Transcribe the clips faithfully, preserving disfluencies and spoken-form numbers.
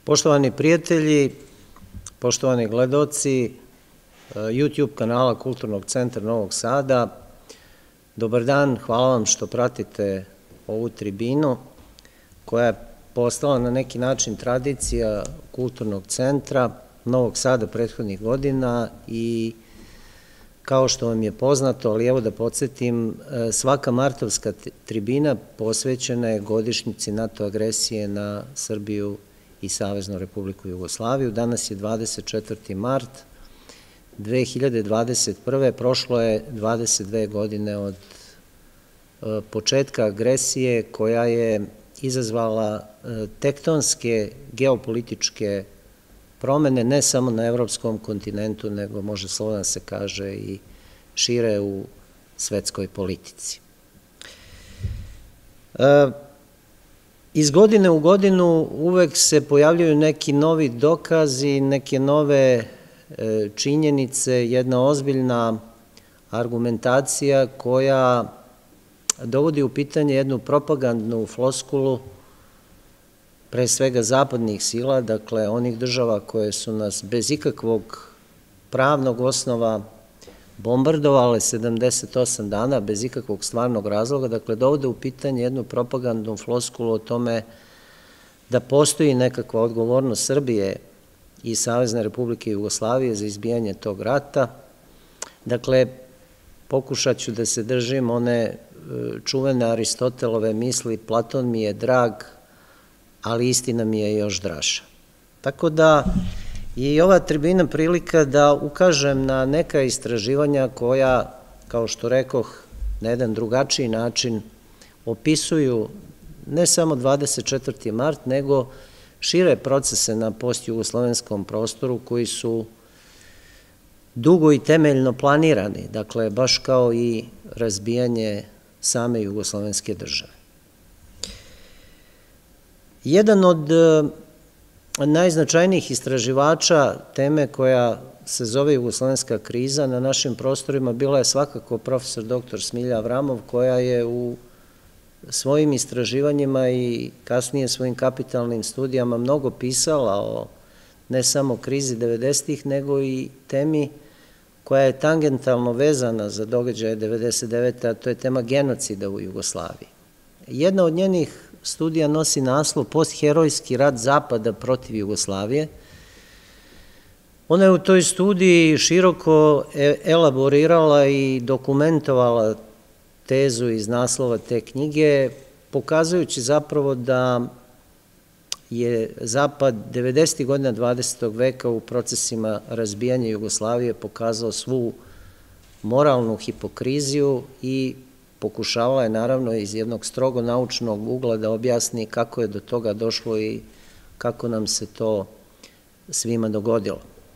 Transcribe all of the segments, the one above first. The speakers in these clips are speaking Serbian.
Poštovani prijatelji, poštovani gledaoci YouTube kanala Kulturnog centra Novog Sada, dobar dan, hvala vam što pratite ovu tribinu koja je postala na neki način tradicija Kulturnog centra Novog Sada prethodnih godina i kao što vam je poznato, ali evo da podsjetim, svaka martovska tribina posvećena je godišnjici NATO agresije na Srbiju i Saveznu Republiku Jugoslaviju. Danas je dvadeset četvrti mart dve hiljade dvadeset prve. Prošlo je dvadeset dve godine od početka agresije koja je izazvala tektonske geopolitičke promene ne samo na evropskom kontinentu, nego može slobodno da se kaže i šire u svetskoj politici. Iz godine u godinu uvek se pojavljaju neki novi dokazi, neke nove činjenice, jedna ozbiljna argumentacija koja dovodi u pitanje jednu propagandnu floskulu pre svega zapadnih sila, dakle onih država koje su nas bez ikakvog pravnog osnova bombardovale sedamdeset osam dana, bez ikakvog stvarnog razloga, dakle dovode u pitanje jednu propagandnu floskulu o tome da postoji nekakva odgovornost Srbije i Savezne Republike Jugoslavije za izbijanje tog rata. Dakle, pokušat ću da se držim one čuvene Aristotelove misli, Platon mi je drag, ali istina mi je još draža. Tako da je i ova tribina prilika da ukažem na neka istraživanja koja, kao što rekoh, na jedan drugačiji način opisuju ne samo dvadeset četvrti mart, nego šire procese na postjugoslovenskom prostoru koji su dugo i temeljno planirani, dakle, baš kao i razbijanje same jugoslovenske države. Jedan od najznačajnijih istraživača teme koja se zove jugoslovenska kriza na našim prostorima bila je svakako profesor doktor Smilja Avramov, koja je u svojim istraživanjima i kasnije svojim kapitalnim studijama mnogo pisala o ne samo krizi devedesetih, nego i temi koja je tangentalno vezana za događaje devedeset devete. a to je tema genocida u Jugoslaviji. Jedna od njenih studija nosi naslov Postherojski rat Zapada protiv Jugoslavije. Ona je u toj studiji široko elaborirala i dokumentovala tezu iz naslova te knjige, pokazujući zapravo da je Zapad devedesetih godina dvadesetog veka u procesima razbijanja Jugoslavije pokazao svu moralnu hipokriziju i pokušavala je naravno iz jednog strogo naučnog ugla da objasni kako je do toga došlo i kako nam se to svima dogodilo.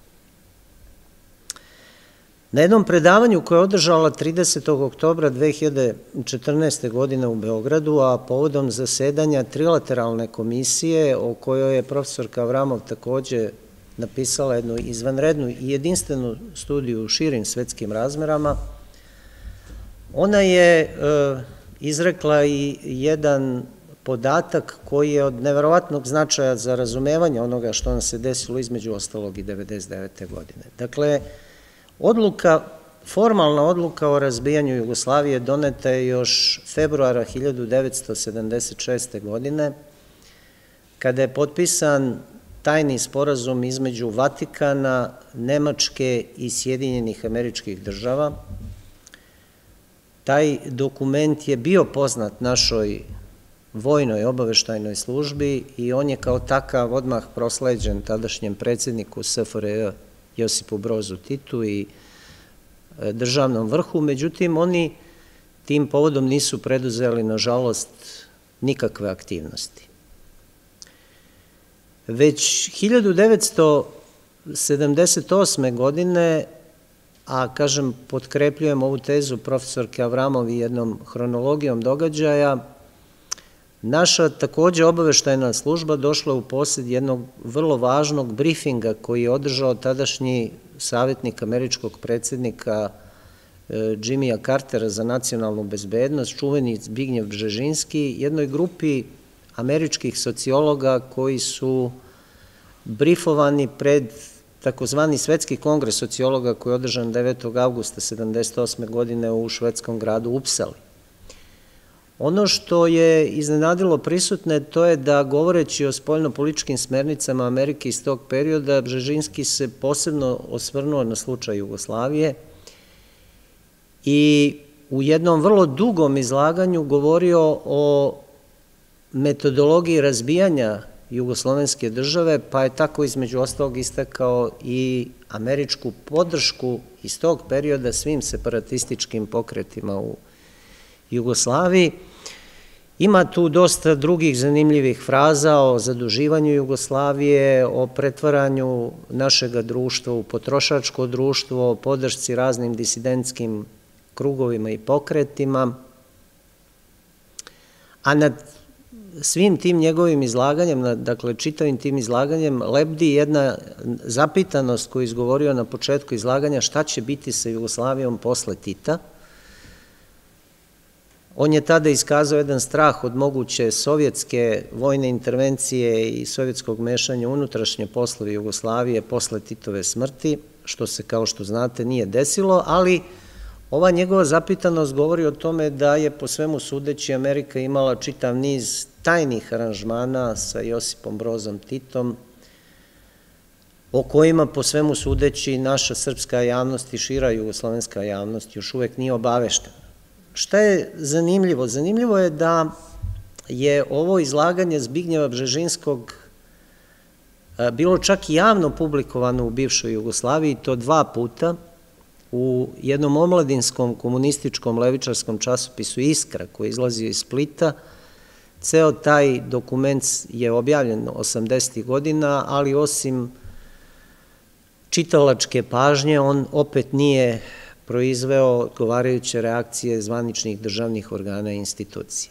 Na jednom predavanju koje je održala tridesetog oktobra dve hiljade četrnaeste. godine u Beogradu, a povodom zasedanja trilateralne komisije o kojoj je profesorka Avramov takođe napisala jednu izvanrednu i jedinstvenu studiju u širim svetskim razmerama, ona je izrekla i jedan podatak koji je od neverovatnog značaja za razumevanje onoga što nam se desilo između ostalog i devedeset devete. godine. Dakle, odluka, formalna odluka o razbijanju Jugoslavije doneta je još februara hiljadu devetsto sedamdeset šeste. godine, kada je potpisan tajni sporazum između Vatikana, Nemačke i Sjedinjenih Američkih Država. Taj dokument je bio poznat našoj vojnoj obaveštajnoj službi i on je kao takav odmah prosleđen tadašnjem predsedniku S F R J Josipu Brozu Titu i državnom vrhu, međutim oni tim povodom nisu preduzeli, nažalost, nikakve aktivnosti. Već hiljadu devetsto sedamdeset osme. godine, a kažem, potkrepljujem ovu tezu profesorke Avramov i jednom hronologijom događaja, naša takođe obaveštajna služba došla u posed jednog vrlo važnog brifinga koji je održao tadašnji savjetnik američkog predsednika Jimmya Cartera za nacionalnu bezbednost, čuveni Zbignjev Bžežinski, jednoj grupi američkih sociologa koji su brifovani pred takozvani Svetski kongres sociologa koji je održan devetog avgusta sedamdeset osme godine u švedskom gradu Upsali. Ono što je iznenadilo prisutne, to je da, govoreći o spoljnopolitičkim smernicama Amerike iz tog perioda, Bžežinski se posebno osvrnuo na slučaj Jugoslavije i u jednom vrlo dugom izlaganju govorio o metodologiji razbijanja jugoslovenske države, pa je tako između ostalog istakao i američku podršku iz tog perioda svim separatističkim pokretima u Jugoslaviji. Ima tu dosta drugih zanimljivih fraza o zaduživanju Jugoslavije, o pretvaranju našega društva u potrošačko društvo, o podršci raznim disidentskim krugovima i pokretima, a nad svim tim njegovim izlaganjem, dakle čitavim tim izlaganjem, lebdi jedna zapitanost koju je izgovorio na početku izlaganja šta će biti sa Jugoslavijom posle Tita. On je tada iskazao jedan strah od moguće sovjetske vojne intervencije i sovjetskog mešanja u unutrašnje poslove Jugoslavije posle Titove smrti, što se, kao što znate, nije desilo, ali ova njegova zapitanost govori o tome da je po svemu sudeći Amerika imala čitav niz tajnih aranžmana sa Josipom Brozom Titom, o kojima po svemu sudeći naša srpska javnost i šira jugoslovenska javnost još uvek nije obaveštena. Šta je zanimljivo? Zanimljivo je da je ovo izlaganje Zbignjeva Bžežinskog bilo čak i javno publikovano u bivšoj Jugoslaviji, to dva puta, u jednom omladinskom komunističkom levičarskom časopisu Iskra, koji je izlazio iz Splita. Ceo taj dokument je objavljen osamdesetih godina, ali osim čitalačke pažnje, on opet nije proizveo odgovarajuće reakcije zvaničnih državnih organa i institucija.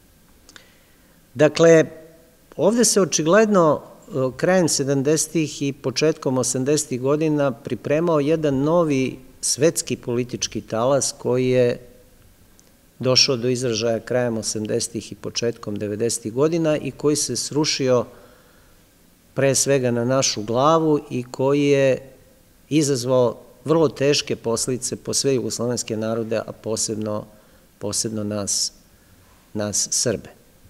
Dakle, ovde se očigledno krajem sedamdesetih i početkom osamdesetih godina pripremao jedan novi svetski politički talas koji je došao do izražaja krajem osamdesetih i početkom devedesetih godina i koji se srušio pre svega na našu glavu i koji je izazvao vrlo teške posljedice po sve jugoslovenske narode, a posebno, posebno nas, nas Srbe.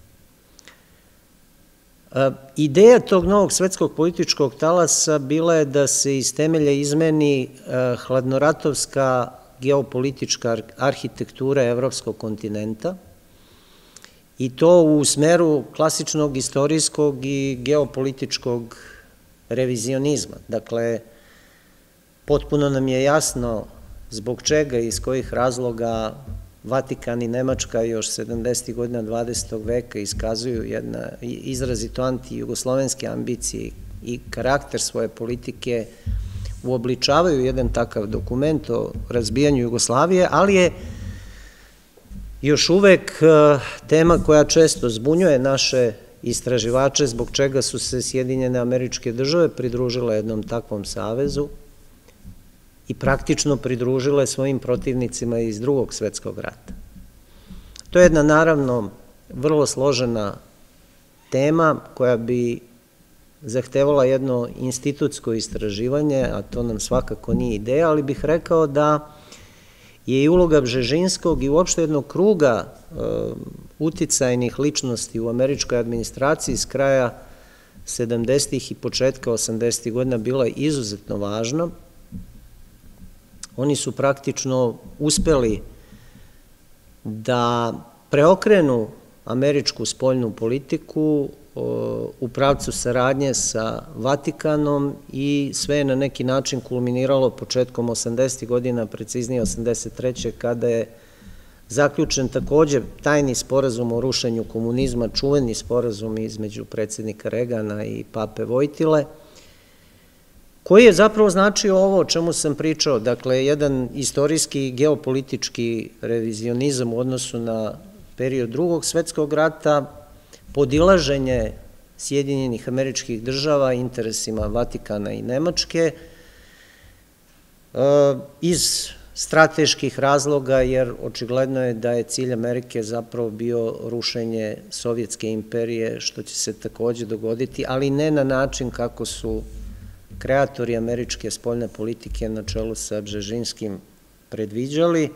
Ideja tog novog svetskog političkog talasa bila je da se iz temelja izmeni hladnoratovska geopolitička arhitektura evropskog kontinenta i to u smeru klasičnog istorijskog i geopolitičkog revizionizma. Dakle, potpuno nam je jasno zbog čega i iz kojih razloga Vatikan i Nemačka još sedamdesetih godina dvadesetog veka iskazuju jedna izrazito anti-jugoslovenske ambicije i karakter svoje politike uobličavaju jedan takav dokument o razbijanju Jugoslavije, ali je još uvek tema koja često zbunjuje naše istraživače, zbog čega su se Sjedinjene Američke Države pridružile jednom takvom savezu i praktično pridružile svojim protivnicima iz Drugog svetskog rata. To je jedna, naravno, vrlo složena tema koja bi zahtevala jedno institutsko istraživanje, a to nam svakako nije ideja, ali bih rekao da je i uloga Bžežinskog i uopšte jednog kruga uticajnih ličnosti u američkoj administraciji s kraja sedamdesetih i početka osamdesetih godina bila izuzetno važna. Oni su praktično uspeli da preokrenu američku spoljnu politiku u pravcu saradnje sa Vatikanom i sve je na neki način kulminiralo početkom osamdesetih godina, preciznije osamdeset treće kada je zaključen takođe tajni sporazum o rušenju komunizma, čuveni sporazum između predsednika Regana i pape Vojtile, koji je zapravo značio ovo o čemu sam pričao, dakle, jedan istorijski geopolitički revizionizam u odnosu na period Drugog svetskog rata, podilaženje Sjedinjenih Američkih Država interesima Vatikana i Nemačke iz strateških razloga, jer očigledno je da je cilj Amerike zapravo bio rušenje Sovjetske imperije, što će se takođe dogoditi, ali ne na način kako su kreatori američke spoljne politike na čelu sa Bžežinskim predviđali.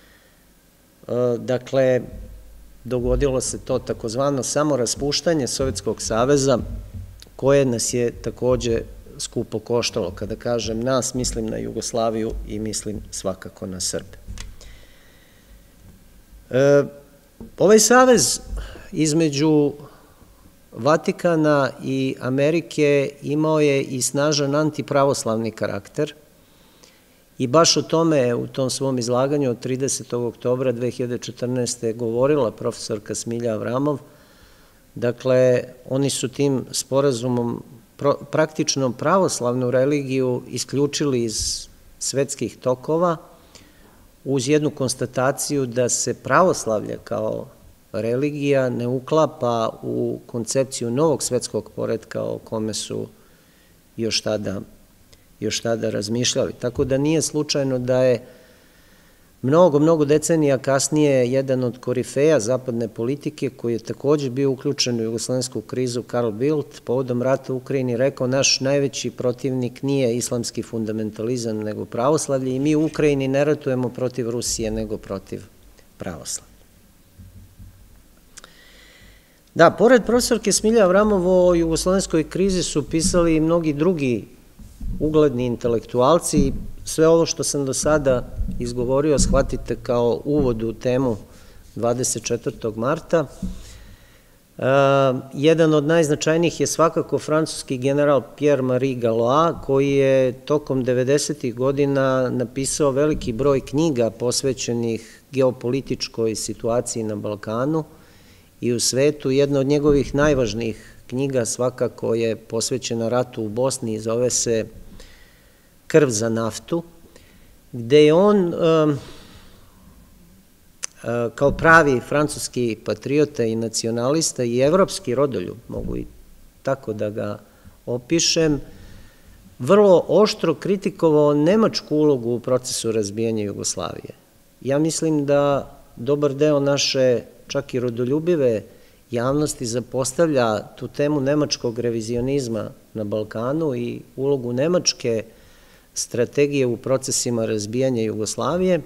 Dakle, dogodilo se to takozvano samoraspuštanje Sovjetskog saveza, koje nas je takođe skupo koštalo. Kada kažem nas, mislim na Jugoslaviju i mislim svakako na Srbe. Ovaj savez između Vatikana i Amerike imao je i snažan antipravoslavni karakter i baš o tome u tom svom izlaganju od tridesetog oktobra dve hiljade četrnaeste. govorila profesorka Smilja Avramov. Dakle, oni su tim sporazumom praktično pravoslavnu religiju isključili iz svetskih tokova uz jednu konstataciju da se pravoslavlje kao religija ne uklapa u koncepciju novog svetskog poretka o kome su još tada, još tada razmišljali. Tako da nije slučajno da je mnogo, mnogo decenija kasnije jedan od korifeja zapadne politike, koji je takođe bio uključen u jugoslovensku krizu, Karl Bildt, povodom rata u Ukrajini rekao: naš najveći protivnik nije islamski fundamentalizam, nego pravoslavlje, i mi u Ukrajini ne ratujemo protiv Rusije, nego protiv pravoslavlja. Da, pored profesorke Smilje Avramov o jugoslovenskoj krizi su pisali i mnogi drugi ugledni intelektualci. Sve ovo što sam do sada izgovorio shvatite kao uvod u temu dvadeset četvrtog marta. Jedan od najznačajnijih je svakako francuski general Pierre-Marie Gallois, koji je tokom devedesetih godina napisao veliki broj knjiga posvećenih geopolitičkoj situaciji na Balkanu i u svetu. Jedna od njegovih najvažnijih knjiga svakako je posvećena ratu u Bosni i zove se Krv za naftu, gde je on kao pravi francuski patriota i nacionalista i evropski rodoljub, mogu i tako da ga opišem, vrlo oštro kritikovao nemačku ulogu u procesu razbijanja Jugoslavije. Ja mislim da dobar deo naše, čak i rodoljubive javnosti, zapostavlja tu temu nemačkog revizionizma na Balkanu i ulogu nemačke strategije u procesima razbijanja Jugoslavije.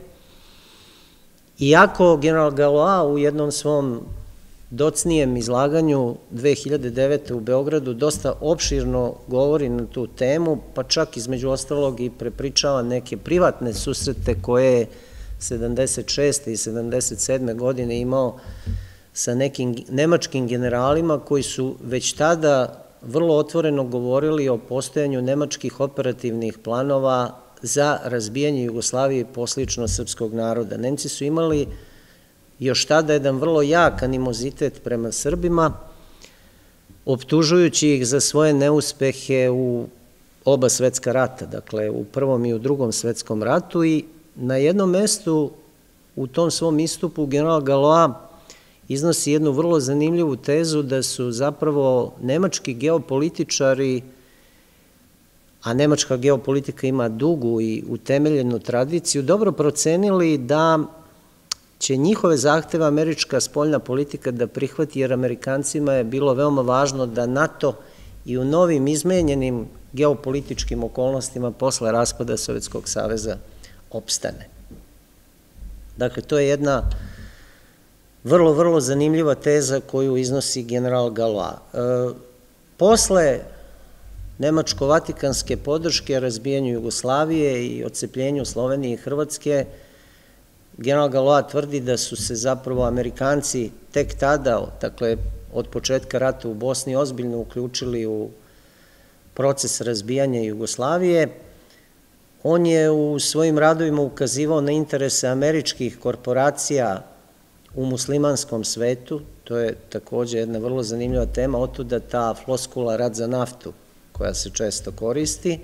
Iako general Gallois u jednom svom docnijem izlaganju dve hiljade devete. u Beogradu dosta opširno govori na tu temu, pa čak između ostalog i prepričava neke privatne susrete koje je sedamdeset šeste i sedamdeset sedme. godine imao sa nekim nemačkim generalima koji su već tada vrlo otvoreno govorili o postojanju nemačkih operativnih planova za razbijanje Jugoslavije i poslično srpskog naroda. Nemci su imali još tada jedan vrlo jak animozitet prema Srbima, optužujući ih za svoje neuspehe u oba svetska rata, dakle u Prvom i u Drugom svetskom ratu, i na jednom mestu u tom svom istupu general Gallois iznosi jednu vrlo zanimljivu tezu da su zapravo nemački geopolitičari, a nemačka geopolitika ima dugu i utemeljenu tradiciju, dobro procenili da će njihove zahteve američka spoljna politika da prihvati, jer Amerikancima je bilo veoma važno da NATO i u novim izmenjenim geopolitičkim okolnostima posle raspada Sovjetskog saveza opstane. Dakle, to je jedna vrlo, vrlo zanimljiva teza koju iznosi general Gallois. Posle nemačko-vatikanske podrške razbijanju Jugoslavije i odcepljenju Slovenije i Hrvatske, general Gallois tvrdi da su se zapravo Amerikanci tek tada, dakle od početka rata u Bosni, ozbiljno uključili u proces razbijanja Jugoslavije. On je u svojim radovima ukazivao na interese američkih korporacija u muslimanskom svetu. To je takođe jedna vrlo zanimljiva tema, otuda ta floskula rat za naftu koja se često koristi.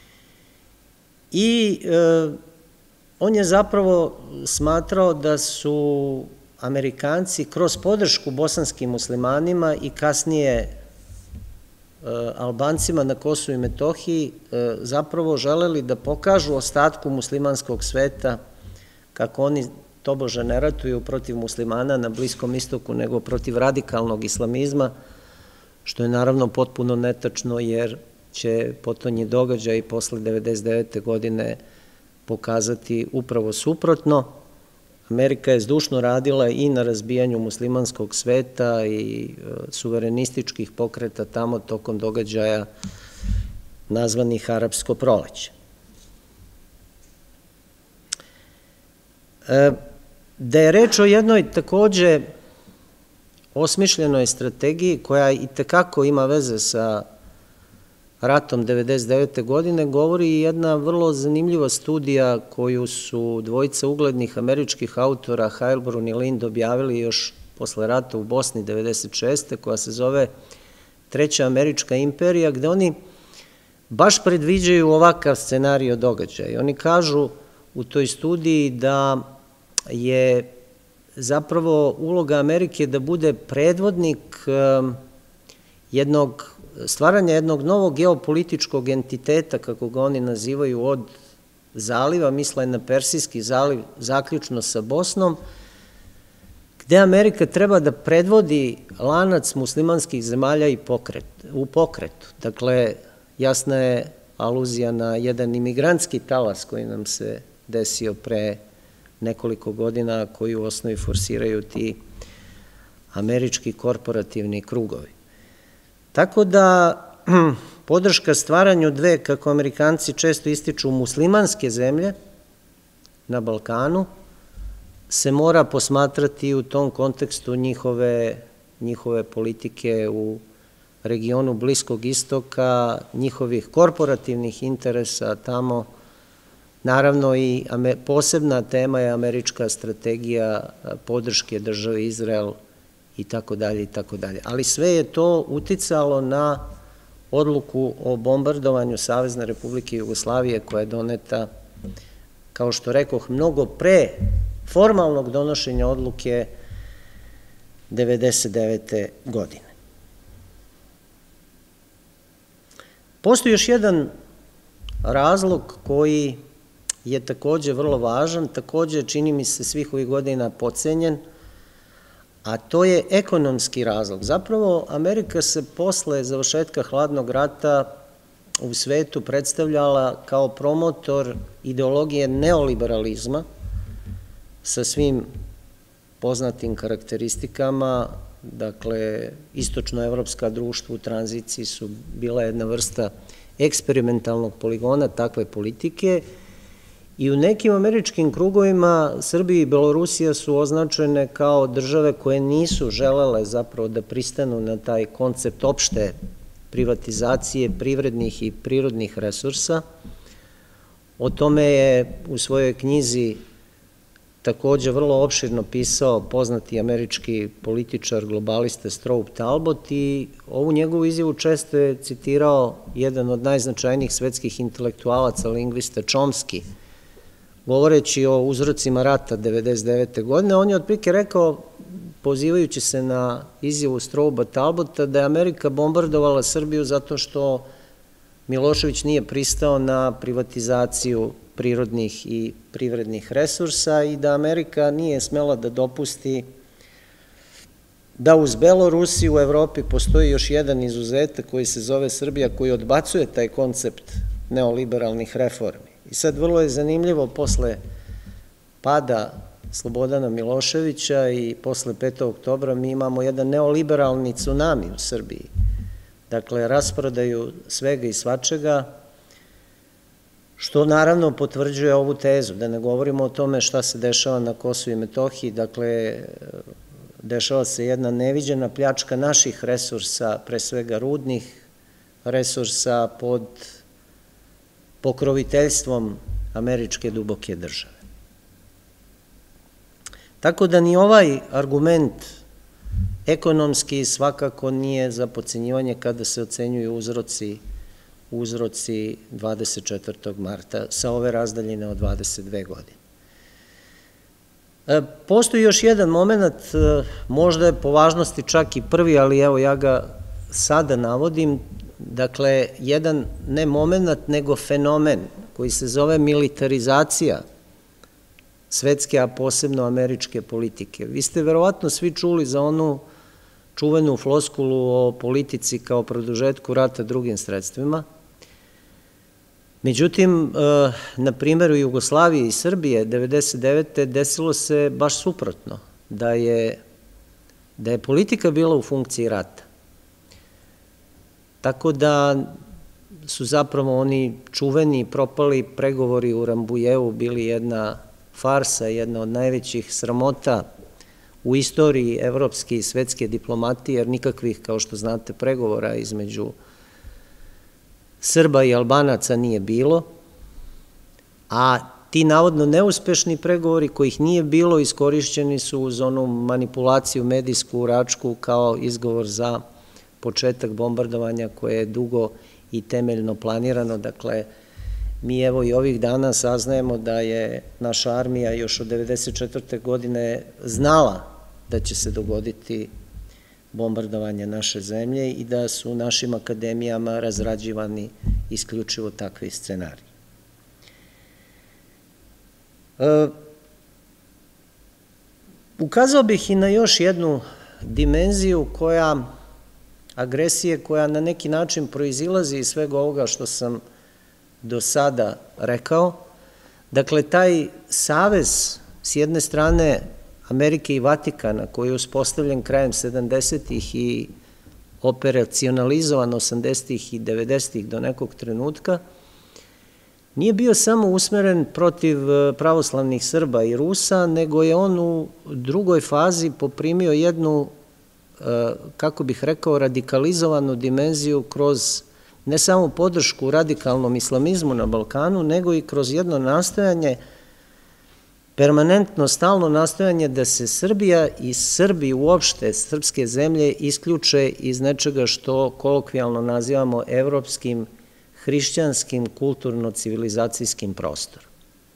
I on je zapravo smatrao da su Amerikanci kroz podršku bosanskim muslimanima i kasnije Albancima na Kosovu i Metohiji zapravo želeli da pokažu ostatku muslimanskog sveta kako oni tobože ne ratuju protiv muslimana na Bliskom istoku, nego protiv radikalnog islamizma, što je naravno potpuno netačno, jer će potonji događaj posle devedeset devete godine pokazati upravo suprotno. Amerika je zdušno radila i na razbijanju muslimanskog sveta i suverenističkih pokreta tamo tokom događaja nazvanih Arapsko proleće. Da je reč o jednoj takođe osmišljenoj strategiji koja i tekako ima veze sa ratom devedeset devete godine, govori i jedna vrlo zanimljiva studija koju su dvojica uglednih američkih autora, Heilbrunn i Lind, objavili još posle rata u Bosni devedeset šeste. koja se zove Treća američka imperija, gde oni baš predviđaju ovakav scenario događaja. Oni kažu u toj studiji da je zapravo uloga Amerike da bude predvodnik jednog stvaranja jednog novog geopolitičkog entiteta, kako ga oni nazivaju, od zaliva, misle na Persijski zaliv, zaključno sa Bosnom, gde Amerika treba da predvodi lanac muslimanskih zemalja u pokretu. Dakle, jasna je aluzija na jedan imigrantski talas koji nam se desio pre nekoliko godina, koji u osnovi forsiraju ti američki korporativni krugovi. Tako da podrška stvaranju dve, kako Amerikanci često ističu, muslimanske zemlje na Balkanu se mora posmatrati u tom kontekstu njihove, njihove politike u regionu Bliskog istoka, njihovih korporativnih interesa tamo. Naravno i posebna tema je američka strategija podrške države Izrael i tako dalje i tako dalje. Ali sve je to uticalo na odluku o bombardovanju Savezne Republike Jugoslavije, koja je doneta, kao što rekoh, mnogo pre formalnog donošenja odluke devedeset devete godine. Postoji još jedan razlog koji je takođe vrlo važan, takođe čini mi se svih ovih godina podcenjen, a to je ekonomski razlog. Zapravo, Amerika se posle završetka hladnog rata u svetu predstavljala kao promotor ideologije neoliberalizma sa svim poznatim karakteristikama. Dakle, istočnoevropska društva u tranziciji su bila jedna vrsta eksperimentalnog poligona takve politike i u nekim američkim krugovima Srbija i Belorusija su označene kao države koje nisu želele zapravo da pristanu na taj koncept opšte privatizacije privrednih i prirodnih resursa. O tome je u svojoj knjizi takođe vrlo opširno pisao poznati američki političar, globalista Strobe Talbot, i ovu njegovu izjavu često je citirao jedan od najznačajnijih svetskih intelektualaca, lingvista Chomsky, govoreći o uzrocima rata devedeset devete godine. On je otprilike rekao, pozivajući se na izjavu Strobea Talbota, da je Amerika bombardovala Srbiju zato što Milošević nije pristao na privatizaciju prirodnih i privrednih resursa i da Amerika nije smela da dopusti da uz Belorusiju u Evropi postoji još jedan izuzetak koji se zove Srbija, koji odbacuje taj koncept neoliberalnih reformi. I sad vrlo je zanimljivo, posle pada Slobodana Miloševića i posle petog oktobra mi imamo jedan neoliberalni tsunami u Srbiji. Dakle, rasprodaju svega i svačega, što naravno potvrđuje ovu tezu, da ne govorimo o tome šta se dešava na Kosovu i Metohiji. Dakle, dešava se jedna neviđena pljačka naših resursa, pre svega rudnih resursa, pod pokroviteljstvom američke duboke države. Tako da ni ovaj argument ekonomski svakako nije za potcenjivanje kada se ocenjuju uzroci uzroci dvadeset četvrtog marta sa ove razdaljine od dvadeset dve godine. Postoji još jedan moment, možda je po važnosti čak i prvi, ali evo ja ga sada navodim, dakle, jedan ne moment, nego fenomen koji se zove militarizacija svetske, a posebno američke politike. Vi ste verovatno svi čuli za onu čuvenu floskulu o politici kao produžetku rata drugim sredstvima. Međutim, na primjeru Jugoslavije i Srbije devedeset devete desilo se baš suprotno, da je, da je politika bila u funkciji rata. Tako da su zapravo oni čuveni i propali pregovori u Rambujevu bili jedna farsa, jedna od najvećih sramota u istoriji evropske i svetske diplomatije, jer nikakvih, kao što znate, pregovora između Srba i Albanaca nije bilo, a ti navodno neuspešni pregovori kojih nije bilo iskorišćeni su uz onu manipulaciju medijsku u Račku kao izgovor za početak bombardovanja koje je dugo i temeljno planirano. Dakle, mi evo i ovih dana saznajemo da je naša armija još od devedeset četvrte godine znala da će se dogoditi bombardovanje naše zemlje i da su našim akademijama razrađivani isključivo takvi scenariji. E, ukazao bih i na još jednu dimenziju koja, agresije koja na neki način proizilazi iz svega ovoga što sam do sada rekao. Dakle, taj savez s jedne strane Amerike i Vatikana, koji je uspostavljen krajem sedamdesetih i operacionalizovan osamdesetih i devedesetih do nekog trenutka, nije bio samo usmeren protiv pravoslavnih Srba i Rusa, nego je on u drugoj fazi poprimio jednu, kako bih rekao, radikalizovanu dimenziju kroz ne samo podršku radikalnom islamizmu na Balkanu, nego i kroz jedno nastojanje, permanentno, stalno nastojanje da se Srbija i Srbi uopšte, srpske zemlje, isključe iz nečega što kolokvijalno nazivamo evropskim, hrišćanskim, kulturno-civilizacijskim prostorom.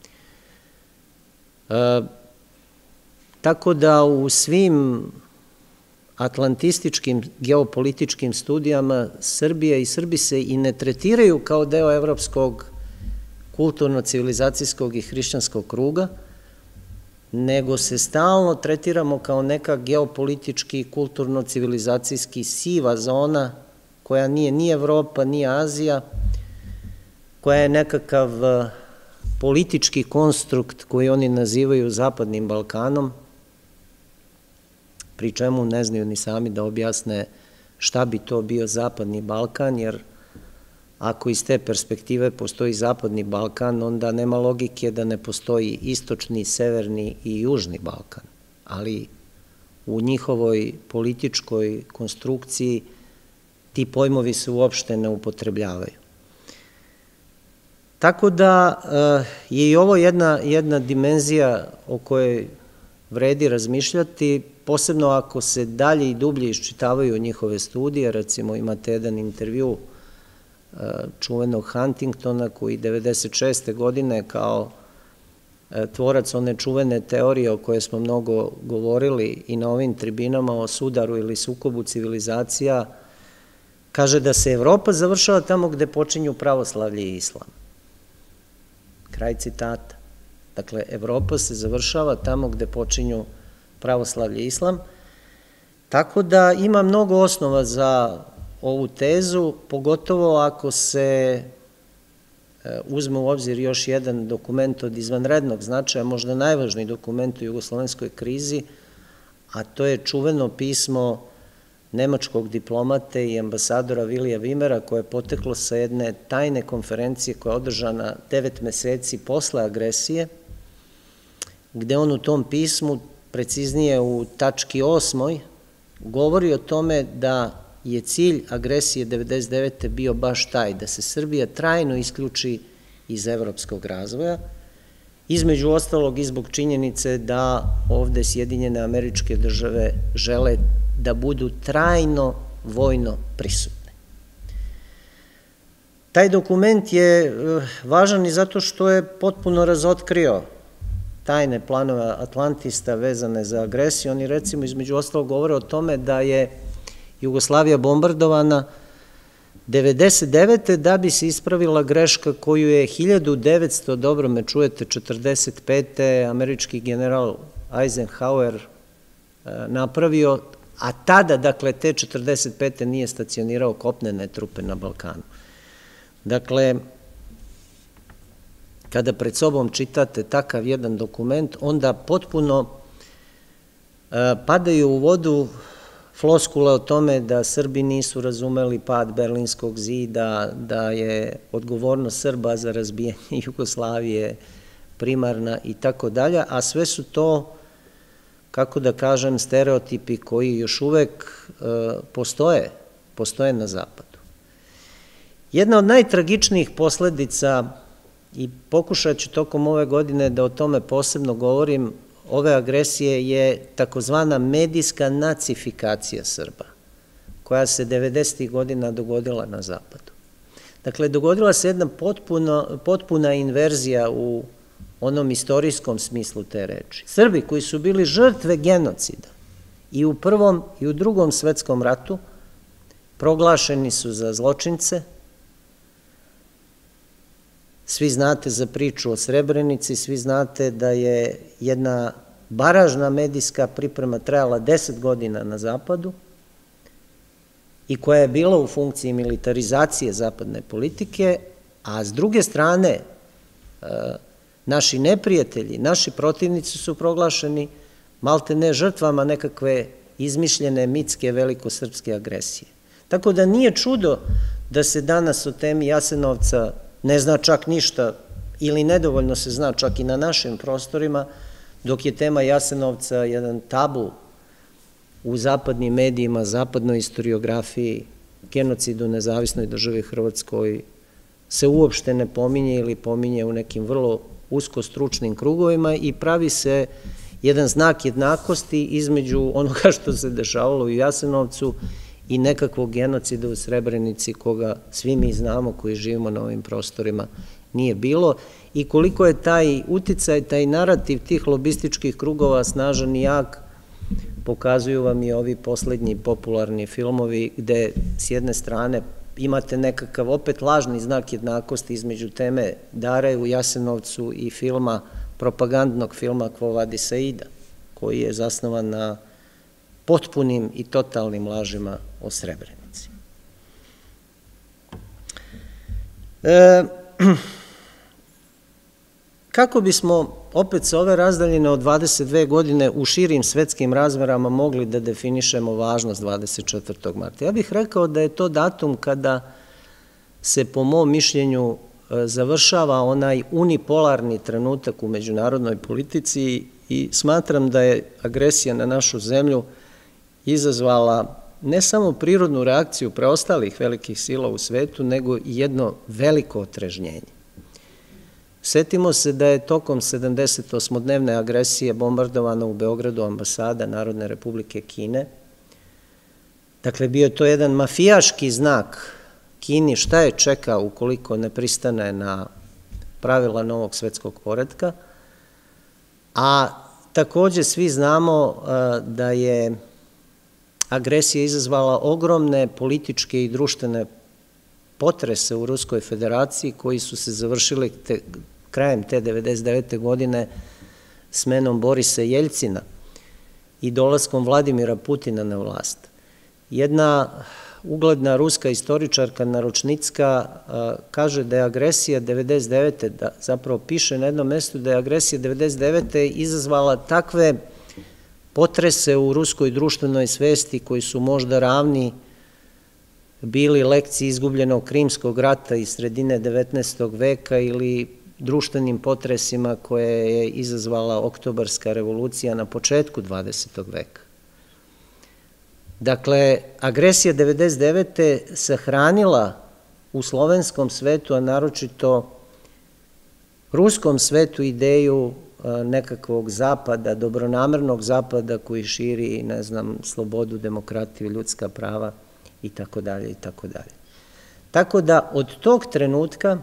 E, tako da u svim atlantističkim geopolitičkim studijama Srbija i Srbi se i ne tretiraju kao deo evropskog kulturno-civilizacijskog i hrišćanskog kruga, nego se stalno tretiramo kao neka geopolitički, kulturno-civilizacijski siva zona koja nije ni Evropa, ni Azija, koja je nekakav politički konstrukt koji oni nazivaju Zapadnim Balkanom, pri čemu ne znaju ni sami da objasne šta bi to bio Zapadni Balkan, jer ako iz te perspektive postoji Zapadni Balkan, onda nema logike da ne postoji istočni, severni i južni Balkan, ali u njihovoj političkoj konstrukciji ti pojmovi se uopšte ne upotrebljavaju. Tako da je i ovo jedna, jedna dimenzija o kojoj vredi razmišljati, posebno ako se dalje i dublje iščitavaju njihove studije. Recimo imate jedan intervju čuvenog Huntingtona koji devedeset šeste godine kao tvorac one čuvene teorije o kojoj smo mnogo govorili i na ovim tribinama o sudaru ili sukobu civilizacija, kaže da se Evropa završava tamo gde počinju pravoslavlje i islam. Kraj citata. Dakle, Evropa se završava tamo gde počinju pravoslavlje i islam, tako da ima mnogo osnova za ovu tezu, pogotovo ako se uzme u obzir još jedan dokument od izvanrednog značaja, možda najvažniji dokument u jugoslovenskoj krizi, a to je čuveno pismo nemačkog diplomate i ambasadora Vilija Vimera, koje je poteklo sa jedne tajne konferencije koja je održana devet meseci posle agresije, gde on u tom pismu, preciznije u tački osmoj, govori o tome da je cilj agresije devedeset devete bio baš taj, da se Srbija trajno isključi iz evropskog razvoja, između ostalog i zbog činjenice da ovde Sjedinjene Američke Države žele da budu trajno vojno prisutne. Taj dokument je važan i zato što je potpuno razotkrio tajne planove Atlantista vezane za agresiju. Oni recimo između ostalog govore o tome da je Jugoslavija bombardovana devedeset devete da bi se ispravila greška koju je hiljadu devetsto, dobro me čujete, četrdeset pete američki general Eisenhower napravio, a tada, dakle, te četrdeset pete nije stacionirao kopnene trupe na Balkanu. Dakle, kada pred sobom čitate takav jedan dokument, onda potpuno padaju u vodu floskule o tome da Srbi nisu razumeli pad Berlinskog zida, da je odgovornost Srba za razbijanje Jugoslavije primarna i tako dalje, a sve su to, kako da kažem, stereotipi koji još uvek postoje, postoje na zapadu. Jedna od najtragičnijih posledica, i pokušat ću tokom ove godine da o tome posebno govorim, ove agresije je takozvana medijska nacifikacija Srba, koja se devedesetih godina dogodila na zapadu. Dakle, dogodila se jedna potpuna inverzija u onom istorijskom smislu te reči. Srbi koji su bili žrtve genocida i u Prvom i u Drugom svetskom ratu proglašeni su za zločince. Svi znate za priču o Srebrenici, svi znate da je jedna baražna medijska priprema trajala deset godina na zapadu i koja je bila u funkciji militarizacije zapadne politike, a s druge strane naši neprijatelji, naši protivnici su proglašeni malte ne žrtvama nekakve izmišljene mitske velikosrpske agresije. Tako da nije čudo da se danas o temi Jasenovca ne zna čak ništa ili nedovoljno se zna čak i na našim prostorima, dok je tema Jasenovca jedan tabu u zapadnim medijima, zapadnoj historiografiji, genocidu u nezavisnoj državi Hrvatskoj se uopšte ne pominje ili pominje u nekim vrlo uskostručnim krugovima i pravi se jedan znak jednakosti između onoga što se dešavalo u Jasenovcu i nekakvog genocida u Srebrenici koga svi mi znamo koji živimo na ovim prostorima nije bilo i koliko je taj uticaj, taj narativ tih lobističkih krugova snažan i jak, pokazuju vam i ovi poslednji popularni filmovi gde s jedne strane imate nekakav opet lažni znak jednakosti između teme Dare u Jasenovcu i filma, propagandnog filma Quo Vadis Aida, koji je zasnovan na potpunim i totalnim lažima o Srebrenici. E, kako bismo opet sa ove razdaljine od dvadeset dve godine u širim svetskim razmerama mogli da definišemo važnost dvadeset četvrtog marta? Ja bih rekao da je to datum kada se, po mom mišljenju, završava onaj unipolarni trenutak u međunarodnoj politici i smatram da je agresija na našu zemlju izazvala ne samo prirodnu reakciju preostalih velikih sila u svetu, nego i jedno veliko otrežnjenje. Setimo se da je tokom sedamdesetosmodnevne agresije bombardovana u Beogradu ambasada Narodne Republike Kine. Dakle, bio je to jedan mafijaški znak Kini šta je čeka ukoliko ne pristane na pravila novog svetskog poretka, a takođe svi znamo da je agresija izazvala ogromne političke i društvene potrese u Ruskoj federaciji koji su se završili krajem te devedeset devete godine smenom Borisa Jeljcina i dolaskom Vladimira Putina na vlast. Jedna ugledna ruska istoričarka Naručnicka kaže da je agresija devedeset devete, da zapravo piše na jednom mestu da je agresija devedeset devete izazvala takve potrese u ruskoj društvenoj svesti koji su možda ravni bili lekciji izgubljenog Krimskog rata iz sredine devetnaestog veka ili društvenim potresima koje je izazvala Oktobarska revolucija na početku dvadesetog veka. Dakle, agresija devedeset devete sahranila u slovenskom svetu, a naročito ruskom svetu, ideju nekakvog zapada, dobronamernog zapada koji širi, ne znam, slobodu, demokratiju, ljudska prava i tako dalje i tako dalje. Tako da od tog trenutka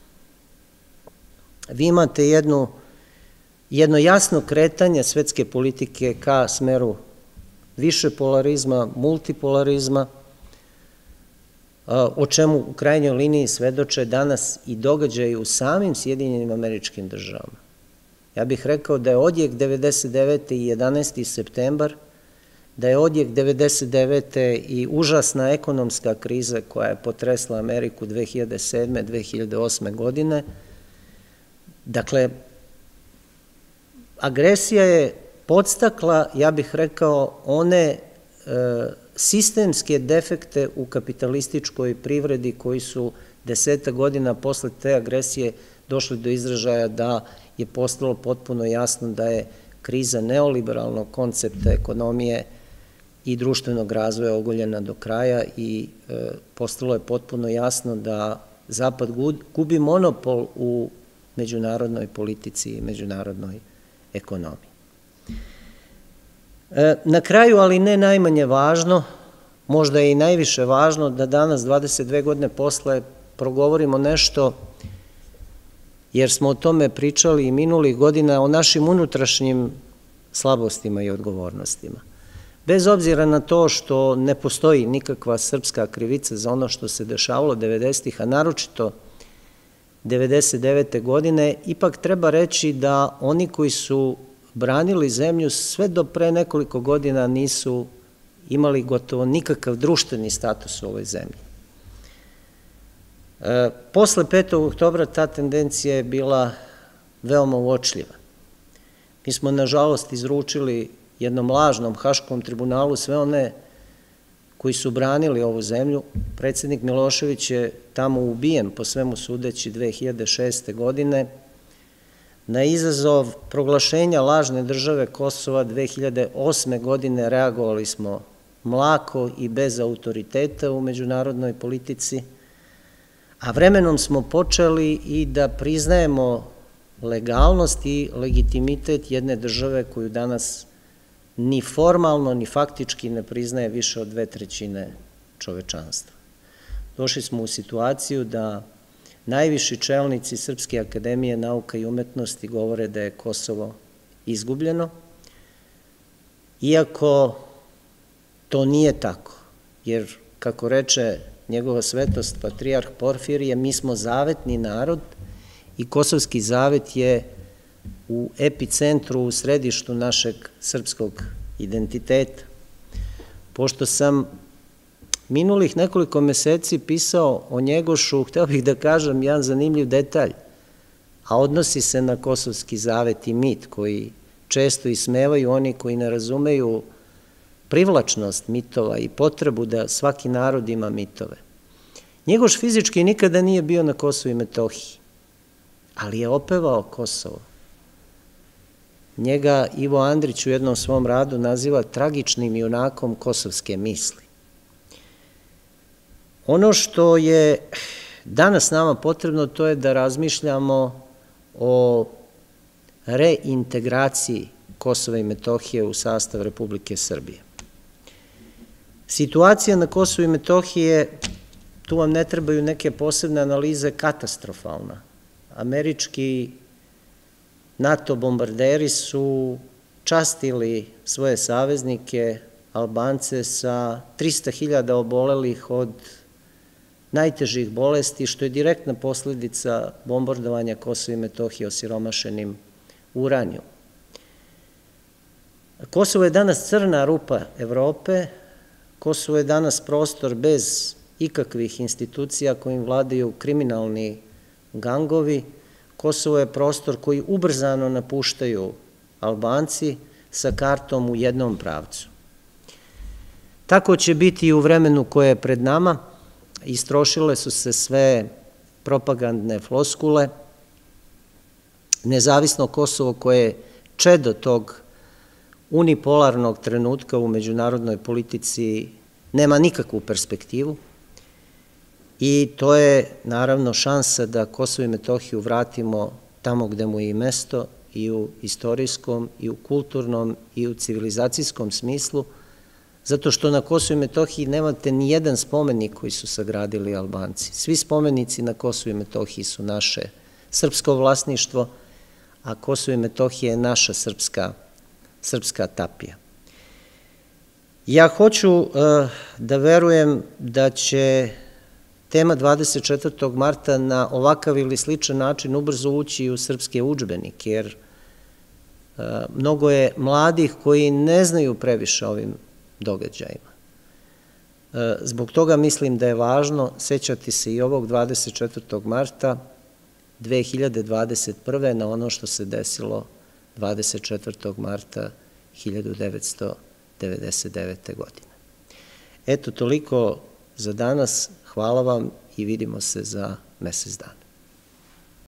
vi imate jedno, jedno jasno kretanje svetske politike ka smeru više polarizma, multipolarizma o čemu u krajnjoj liniji svedoče danas i događaji u samim Sjedinjenim Američkim Državama. Ja bih rekao da je odjek devedeset devete i jedanaesti septembar, da je odjek devedeset devete i užasna ekonomska kriza koja je potresla Ameriku dve hiljade sedme. dve hiljade osme. godine. Dakle, agresija je podstakla, ja bih rekao, one sistemske defekte u kapitalističkoj privredi koji su deseta godina posle te agresije došli do izražaja da je postalo potpuno jasno da je kriza neoliberalnog koncepta ekonomije i društvenog razvoja ogoljena do kraja i postalo je potpuno jasno da Zapad gubi monopol u međunarodnoj politici i međunarodnoj ekonomiji. Na kraju, ali ne najmanje važno, možda je i najviše važno da danas, dvadeset dve godine posle, progovorimo nešto, jer smo o tome pričali i minulih godina, o našim unutrašnjim slabostima i odgovornostima. Bez obzira na to što ne postoji nikakva srpska krivica za ono što se dešavalo devedesetih, a naročito devedeset devete. godine, ipak treba reći da oni koji su branili zemlju sve do pre nekoliko godina nisu imali gotovo nikakav društveni status u ovoj zemlji. Posle petog oktobra ta tendencija je bila veoma uočljiva. Mi smo, nažalost, izručili jednom lažnom Haškom tribunalu sve one koji su branili ovu zemlju. Predsednik Milošević je tamo ubijen, po svemu sudeći, dve hiljade šeste. godine. Na izazov proglašenja lažne države Kosova dve hiljade osme. godine reagovali smo mlako i bez autoriteta u međunarodnoj politici, a vremenom smo počeli i da priznajemo legalnost i legitimitet jedne države koju danas ni formalno, ni faktički ne priznaje više od dve trećine čovečanstva. Došli smo u situaciju da najviši čelnici Srpske akademije nauka i umetnosti govore da je Kosovo izgubljeno, iako to nije tako, jer, kako reče njegova svetost patrijarh Porfirije, mi smo zavetni narod i kosovski zavet je u epicentru, u središtu našeg srpskog identiteta. Pošto sam minulih nekoliko meseci pisao o Njegošu, hteo bih da kažem jedan zanimljiv detalj, a odnosi se na kosovski zavet i mit, koji često ismevaju oni koji ne razumeju privlačnost mitova i potrebu da svaki narod ima mitove. Njegoš fizički nikada nije bio na Kosovu i Metohiji, ali je opevao Kosovo. Njega Ivo Andrić u jednom svom radu naziva tragičnim junakom kosovske misli. Ono što je danas nama potrebno, to je da razmišljamo o reintegraciji Kosova i Metohije u sastav Republike Srbije. Situacija na Kosovu i Metohiji je, tu vam ne trebaju neke posebne analize, katastrofalna. Američki NATO bombarderi su častili svoje saveznike, Albance, sa trista hiljada obolelih od najtežih bolesti, što je direktna posledica bombardovanja Kosova i Metohije osiromašenim uranijom. Kosovo je danas crna rupa Evrope, Kosovo je danas prostor bez ikakvih institucija kojim vladaju kriminalni gangovi, Kosovo je prostor koji ubrzano napuštaju Albanci sa kartom u jednom pravcu. Tako će biti i u vremenu koje je pred nama. Istrošile su se sve propagandne floskule. Nezavisno Kosovo, koje je čedo tog unipolarnog trenutka u međunarodnoj politici, nema nikakvu perspektivu i to je naravno šansa da Kosovo i Metohiju vratimo tamo gde mu je i mesto, i u istorijskom, i u kulturnom, i u civilizacijskom smislu, zato što na Kosovu i Metohiji nemate ni jedan spomenik koji su sagradili Albanci. Svi spomenici na Kosovu i Metohiji su naše srpsko vlasništvo, a Kosovo i Metohija je naša srpska, srpska tapija. Ja hoću uh, da verujem da će tema dvadeset četvrtog marta na ovakav ili sličan način ubrzo ući u srpske udžbenike, jer mnogo je mladih koji ne znaju previše ovim događajima. Zbog toga mislim da je važno sećati se i ovog dvadeset četvrtog marta dve hiljade dvadeset prve. na ono što se desilo dvadeset četvrtog marta hiljadu devetsto devedeset devete. godine. Eto, toliko za danas. Hvala vam i vidimo se za mesec dana.